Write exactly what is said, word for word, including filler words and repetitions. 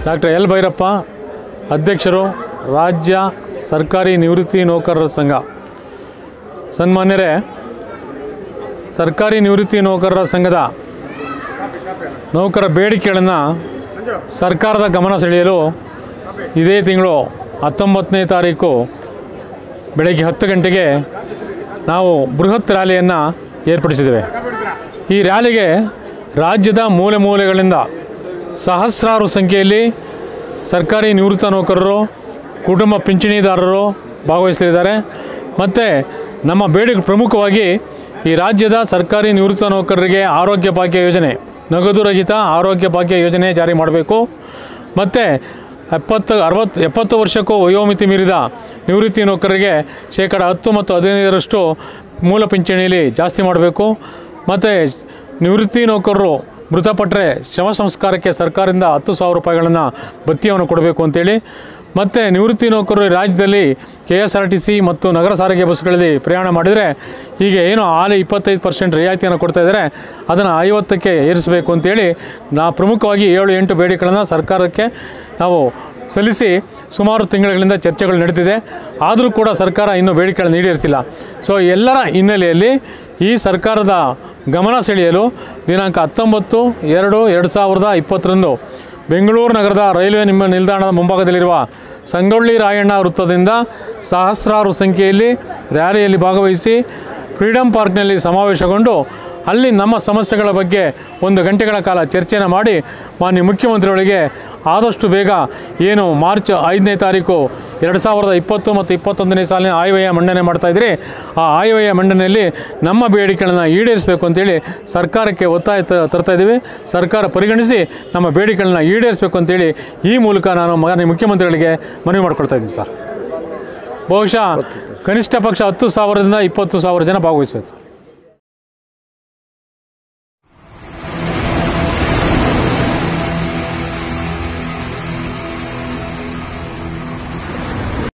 Doctor L Bhyrappa, ಅಧ್ಯಕ್ಷರು, ರಾಜ್ಯ ಸರ್ಕಾರಿ ನಿವೃತ್ತಿ ನೌಕರರ ಸಂಘ. ಸನ್ಮಾನ್ಯರೇ, ಸರ್ಕಾರಿ ನಿವೃತ್ತಿ ನೌಕರರ ಸಂಘದ ನೌಕರ ಬೇಡಿಕೆಗಳನ್ನು ಸರ್ಕಾರದ ಗಮನ ಸೆಳೆಯಲು ಇದೇ ತಿಂಗಳು ಹತ್ತೊಂಬತ್ತನೇ ತಾರೀಕು ಬೆಳಗ್ಗೆ ಹತ್ತು ಗಂಟೆಗೆ ನಾವು ಬೃಹತ್ ರ್ಯಾಲಿಯನ್ನು ಏರ್ಪಡಿಸಿದ್ದೇವೆ. ಈ ರ್ಯಾಲಿಗೆ ರಾಜ್ಯದ ಮೂಲೆ ಮೂಲೆಗಳಿಂದ ಸಹಸ್ರಾರು ಸಂಖ್ಯೆಯಲ್ಲಿ ಸರ್ಕಾರಿ ನಿವೃತ್ತ ನೌಕರರು, ಕುಟುಂಬ ಪಿಂಚಣಿದಾರರು ಭಾಗವಹಿಸಲಿದ್ದಾರೆ. ಮತ್ತು ನಮ್ಮ ಬೇಡಿಕೆ ಪ್ರಮುಖವಾಗಿ ಈ ರಾಜ್ಯದ ಸರ್ಕಾರಿ ನಿವೃತ್ತ ನೌಕರರಿಗೆ ಆರೋಗ್ಯ ಭಾಗ್ಯ ಯೋಜನೆ, ನಗದು ರಹಿತ ಆರೋಗ್ಯ ಭಾಗ್ಯ ಯೋಜನೆ ಜಾರಿ ಮಾಡಬೇಕು. ಮತ್ತು ಎಪ್ಪತ್ತು ಅರವತ್ತು ಎಪ್ಪತ್ತು ವರ್ಷಕ್ಕೂ ವಯೋಮಿತಿ ಮೀರಿದ ನಿವೃತ್ತಿ ನೌಕರರಿಗೆ ಶೇಕಡ ಹತ್ತು ಮತ್ತು ಹದಿನೈದರಷ್ಟು ಮೂಲ ಪಿಂಚಣಿಯಲ್ಲಿ ಜಾಸ್ತಿ ಮಾಡಬೇಕು. ಮತ್ತು ನಿವೃತ್ತಿ ನೌಕರರು ಮೃತಪಟ್ಟರೆ ಶವ ಸಂಸ್ಕಾರಕ್ಕೆ ಸರ್ಕಾರದಿಂದ ಹತ್ತು ಸಾವಿರ ರೂಪಾಯಿಗಳನ್ನು ಭತ್ಯೆಯನ್ನು ಕೊಡಬೇಕು ಅಂತೇಳಿ. ಮತ್ತು ನಿವೃತ್ತಿ ನೌಕರರು ರಾಜ್ಯದಲ್ಲಿ K S R T C ಮತ್ತು ನಗರ ಸಾರಿಗೆ ಬಸ್ಗಳಲ್ಲಿ ಪ್ರಯಾಣ ಮಾಡಿದರೆ ಹೀಗೆ ಏನು ಹಾಲಿ ಇಪ್ಪತ್ತೈದು ಪರ್ಸೆಂಟ್ ರಿಯಾಯಿತಿಯನ್ನು ಕೊಡ್ತಾಯಿದ್ದಾರೆ, ಅದನ್ನು ಐವತ್ತಕ್ಕೆ ಏರಿಸಬೇಕು ಅಂತೇಳಿ ನಾ ಪ್ರಮುಖವಾಗಿ ಏಳು ಎಂಟು ಬೇಡಿಕೆಗಳನ್ನು ಸರ್ಕಾರಕ್ಕೆ ನಾವು ಸಲ್ಲಿಸಿ ಸುಮಾರು ತಿಂಗಳುಗಳಿಂದ ಚರ್ಚೆಗಳು ನಡೀತಿದೆ. ಆದರೂ ಕೂಡ ಸರ್ಕಾರ ಇನ್ನೂ ಬೇಡಿಕೆಗಳನ್ನು ಈಡೇರಿಸಿಲ್ಲ. ಸೊ ಎಲ್ಲರ ಹಿನ್ನೆಲೆಯಲ್ಲಿ ಈ ಸರ್ಕಾರದ ಗಮನ ಸೆಳೆಯಲು ದಿನಾಂಕ ಹತ್ತೊಂಬತ್ತು ಎರಡು ಎರಡು ಸಾವಿರದ ಇಪ್ಪತ್ತರಂದು ಬೆಂಗಳೂರು ನಗರದ ರೈಲ್ವೆ ನಿಮ್ಮ ನಿಲ್ದಾಣದ ಮುಂಭಾಗದಲ್ಲಿರುವ ಸಂಗೊಳ್ಳಿ ರಾಯಣ್ಣ ವೃತ್ತದಿಂದ ಸಹಸ್ರಾರು ಸಂಖ್ಯೆಯಲ್ಲಿ ರ್ಯಾಲಿಯಲ್ಲಿ ಭಾಗವಹಿಸಿ ಫ್ರೀಡಮ್ ಪಾರ್ಕ್ನಲ್ಲಿ ಸಮಾವೇಶಗೊಂಡು ಅಲ್ಲಿ ನಮ್ಮ ಸಮಸ್ಯೆಗಳ ಬಗ್ಗೆ ಒಂದು ಗಂಟೆಗಳ ಕಾಲ ಚರ್ಚೆಯನ್ನು ಮಾಡಿ ಮಾನ್ಯ ಮುಖ್ಯಮಂತ್ರಿಗಳಿಗೆ ಆದಷ್ಟು ಬೇಗ ಏನು ಮಾರ್ಚ್ ಐದನೇ ತಾರೀಕು ಎರಡು ಸಾವಿರದ ಇಪ್ಪತ್ತು ಮತ್ತು ಇಪ್ಪತ್ತೊಂದನೇ ಸಾಲಿನ ಆಯವ್ಯಯ ಮಂಡನೆ ಮಾಡ್ತಾಯಿದ್ರಿ, ಆ ಆಯವ್ಯಯ ಮಂಡನೆಯಲ್ಲಿ ನಮ್ಮ ಬೇಡಿಕೆಗಳನ್ನು ಈಡೇರಿಸಬೇಕು ಅಂತೇಳಿ ಸರ್ಕಾರಕ್ಕೆ ಒತ್ತಾಯ ತರ್ತಾಯಿದ್ದೀವಿ. ಸರ್ಕಾರ ಪರಿಗಣಿಸಿ ನಮ್ಮ ಬೇಡಿಕೆಗಳನ್ನ ಈಡೇರಿಸಬೇಕು ಅಂತೇಳಿ ಈ ಮೂಲಕ ನಾನು ಮಾನ್ಯ ಮುಖ್ಯಮಂತ್ರಿಗಳಿಗೆ ಮನವಿ ಮಾಡ್ಕೊಳ್ತಾ ಇದ್ದೀನಿ ಸರ್. ಬಹುಶಃ ಕನಿಷ್ಠ ಪಕ್ಷ ಹತ್ತು ಸಾವಿರದಿಂದ ಇಪ್ಪತ್ತು ಸಾವಿರ ಜನ ಭಾಗವಹಿಸಬೇಕು ಸರ್.